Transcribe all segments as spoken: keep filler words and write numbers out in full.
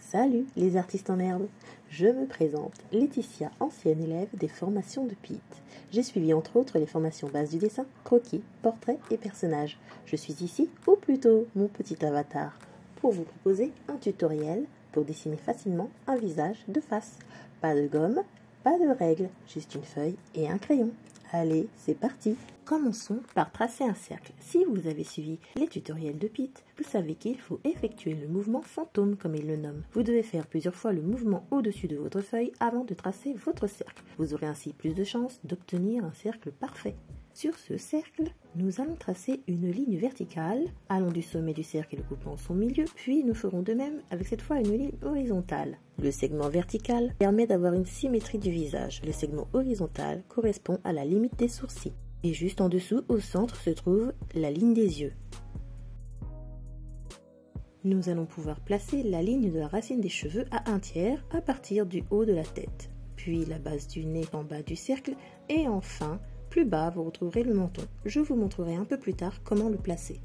Salut les artistes en herbe, je me présente Laetitia, ancienne élève des formations de P I T. J'ai suivi entre autres les formations base du dessin, croquis, portraits et personnages. Je suis ici, ou plutôt mon petit avatar, pour vous proposer un tutoriel pour dessiner facilement un visage de face. Pas de gomme, pas de règles, juste une feuille et un crayon. Allez, c'est parti! Commençons par tracer un cercle. Si vous avez suivi les tutoriels de P I T, vous savez qu'il faut effectuer le mouvement fantôme comme il le nomme. Vous devez faire plusieurs fois le mouvement au-dessus de votre feuille avant de tracer votre cercle. Vous aurez ainsi plus de chances d'obtenir un cercle parfait. Sur ce cercle, nous allons tracer une ligne verticale, allant du sommet du cercle et le coupant son milieu, puis nous ferons de même avec cette fois une ligne horizontale. Le segment vertical permet d'avoir une symétrie du visage. Le segment horizontal correspond à la limite des sourcils. Et juste en dessous, au centre, se trouve la ligne des yeux. Nous allons pouvoir placer la ligne de la racine des cheveux à un tiers à partir du haut de la tête, puis la base du nez en bas du cercle, et enfin, plus bas, vous retrouverez le menton. Je vous montrerai un peu plus tard comment le placer.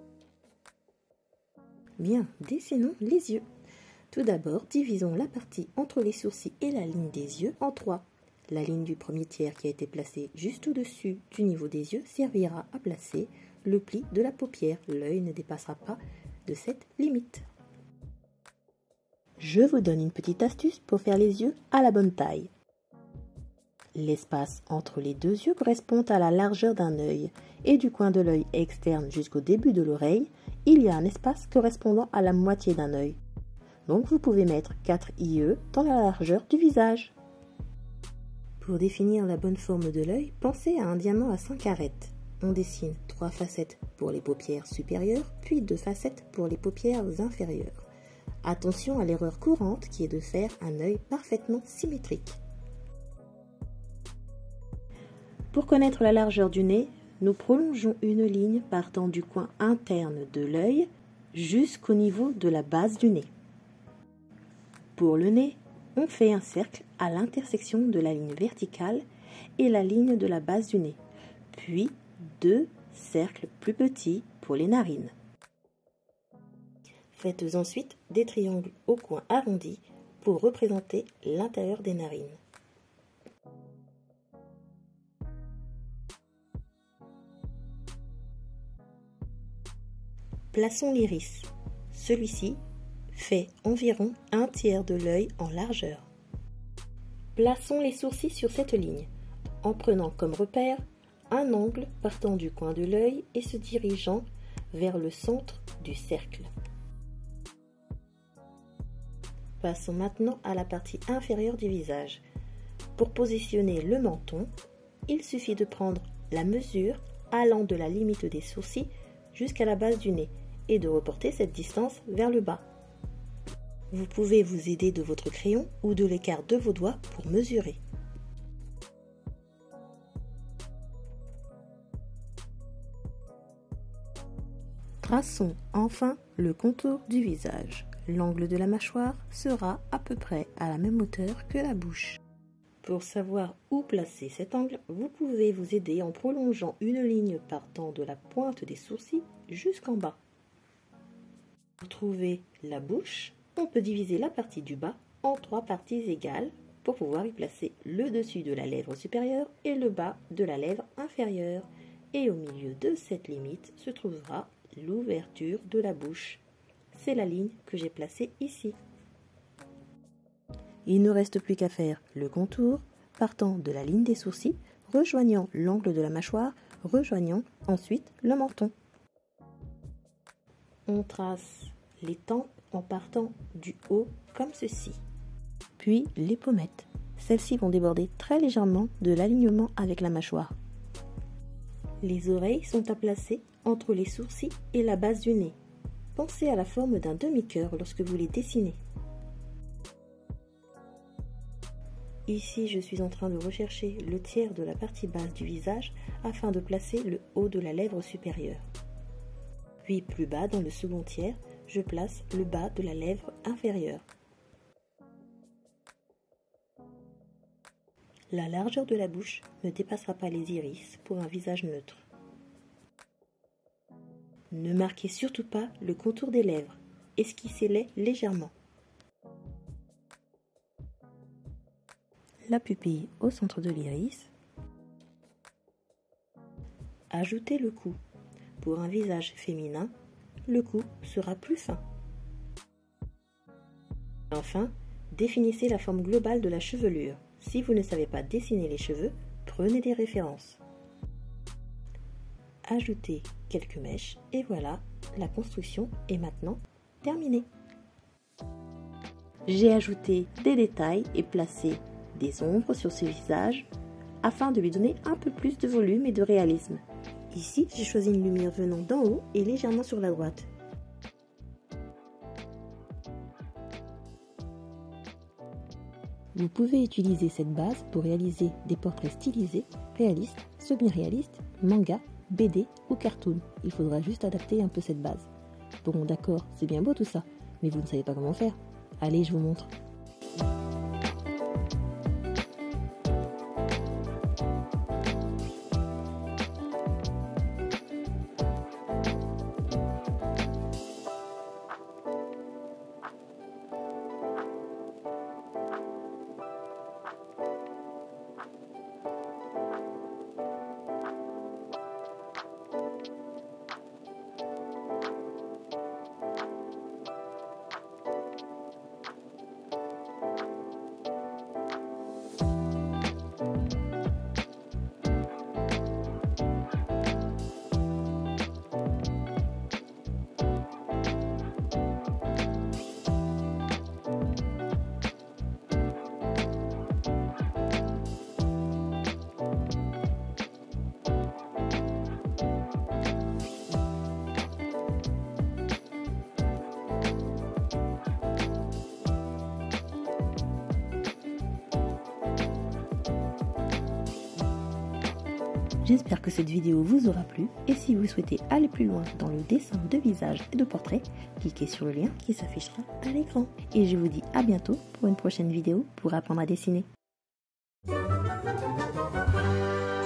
Bien, dessinons les yeux. Tout d'abord, divisons la partie entre les sourcils et la ligne des yeux en trois. La ligne du premier tiers qui a été placée juste au-dessus du niveau des yeux servira à placer le pli de la paupière. L'œil ne dépassera pas de cette limite. Je vous donne une petite astuce pour faire les yeux à la bonne taille. L'espace entre les deux yeux correspond à la largeur d'un œil et du coin de l'œil externe jusqu'au début de l'oreille, il y a un espace correspondant à la moitié d'un œil. Donc vous pouvez mettre quatre I E dans la largeur du visage. Pour définir la bonne forme de l'œil, pensez à un diamant à cinq arêtes. On dessine trois facettes pour les paupières supérieures, puis deux facettes pour les paupières inférieures. Attention à l'erreur courante qui est de faire un œil parfaitement symétrique. Pour connaître la largeur du nez, nous prolongeons une ligne partant du coin interne de l'œil jusqu'au niveau de la base du nez. Pour le nez, on fait un cercle à l'intersection de la ligne verticale et la ligne de la base du nez, puis deux cercles plus petits pour les narines. Faites ensuite des triangles au coin arrondi pour représenter l'intérieur des narines. Plaçons l'iris. Celui-ci fait environ un tiers de l'œil en largeur. Plaçons les sourcils sur cette ligne, en prenant comme repère un angle partant du coin de l'œil et se dirigeant vers le centre du cercle. Passons maintenant à la partie inférieure du visage. Pour positionner le menton, il suffit de prendre la mesure allant de la limite des sourcils jusqu'à la base du nez et de reporter cette distance vers le bas. Vous pouvez vous aider de votre crayon ou de l'écart de vos doigts pour mesurer. Traçons enfin le contour du visage. L'angle de la mâchoire sera à peu près à la même hauteur que la bouche. Pour savoir où placer cet angle, vous pouvez vous aider en prolongeant une ligne partant de la pointe des sourcils jusqu'en bas. Pour trouver la bouche, on peut diviser la partie du bas en trois parties égales pour pouvoir y placer le dessus de la lèvre supérieure et le bas de la lèvre inférieure. Et au milieu de cette limite se trouvera l'ouverture de la bouche. C'est la ligne que j'ai placée ici. Il ne reste plus qu'à faire le contour partant de la ligne des sourcils, rejoignant l'angle de la mâchoire, rejoignant ensuite le menton. On trace les tempes en partant du haut comme ceci. Puis les pommettes. Celles-ci vont déborder très légèrement de l'alignement avec la mâchoire. Les oreilles sont à placer entre les sourcils et la base du nez. Pensez à la forme d'un demi-cœur lorsque vous les dessinez. Ici, je suis en train de rechercher le tiers de la partie basse du visage afin de placer le haut de la lèvre supérieure. Puis plus bas, dans le second tiers, je place le bas de la lèvre inférieure. La largeur de la bouche ne dépassera pas les iris pour un visage neutre. Ne marquez surtout pas le contour des lèvres, esquissez-les légèrement. la pupille au centre de l'iris. Ajoutez le cou. Pour un visage féminin, le cou sera plus fin. Enfin, définissez la forme globale de la chevelure. Si vous ne savez pas dessiner les cheveux, prenez des références. Ajoutez quelques mèches et voilà, la construction est maintenant terminée. J'ai ajouté des détails et placé des ombres sur ce visage afin de lui donner un peu plus de volume et de réalisme. Ici, j'ai choisi une lumière venant d'en haut et légèrement sur la droite. Vous pouvez utiliser cette base pour réaliser des portraits stylisés, réalistes, semi-réalistes, manga, B D ou cartoon. Il faudra juste adapter un peu cette base. Bon, d'accord, c'est bien beau tout ça, mais vous ne savez pas comment faire. Allez, je vous montre. J'espère que cette vidéo vous aura plu et si vous souhaitez aller plus loin dans le dessin de visage et de portrait, cliquez sur le lien qui s'affichera à l'écran. Et je vous dis à bientôt pour une prochaine vidéo pour apprendre à dessiner.